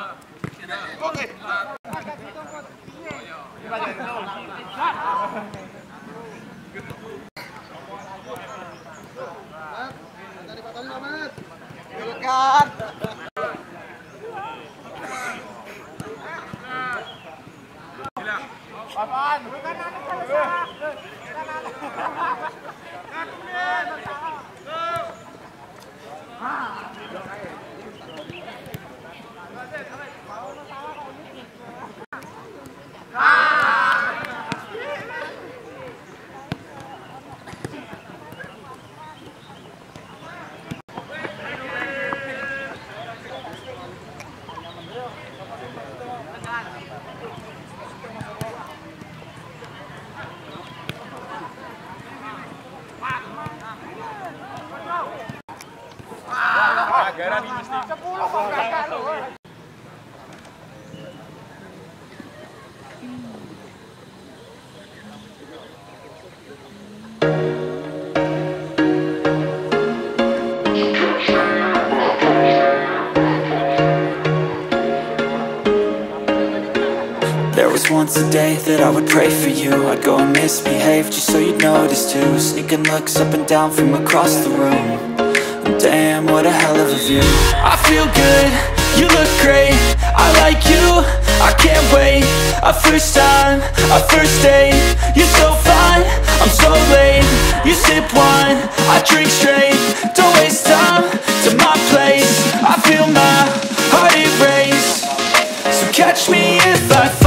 There was once a day that I would pray for you. I'd go and misbehave just so you'd notice too. Sneaking looks up and down from across the room. And damn, what a hell of a view. I feel good, you look great, I like you, I can't wait. A first time, a first date. You're so fine, I'm so late. You sip wine, I drink straight. Don't waste time to my place. I feel my heart erase. So catch me if I fall.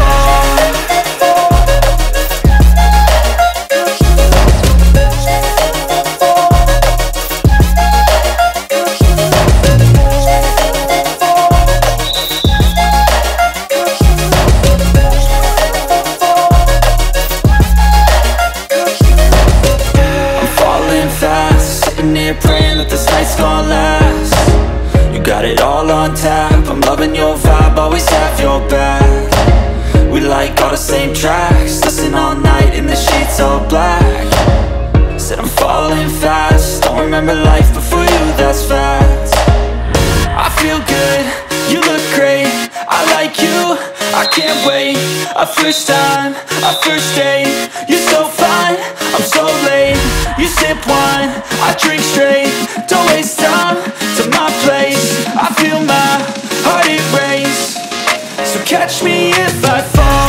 I'm falling fast, sitting here praying that this night's gonna last. You got it all on tap, I'm loving your vibe, always have your back. We like all the same tracks, listen all night in the sheets all black. Said I'm falling fast, don't remember life before you, that's fact. I feel good, you look great, I like you, I can't wait. A first time, a first date. You're so fine, I'm so late. You sip wine, I drink straight. Don't waste time to my place. I feel my heart erase. So catch me if I fall.